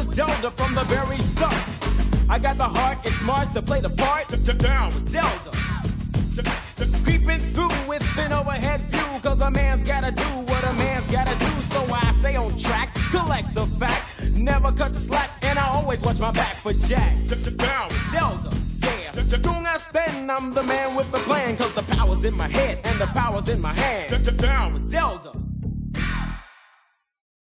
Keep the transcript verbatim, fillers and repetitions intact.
with Zelda from the very start. I got the heart and smarts to play the part. Down with Zelda. Creeping through with an overhead view, cause a man's gotta do what a man's gotta do. So I stay on track, collect the facts, never cut slack, and I always watch my back for jacks. Down with Zelda, yeah. Strong I stand, I'm the man with the plan, cause the power's in my head and the power's in my hand. Down with Zelda.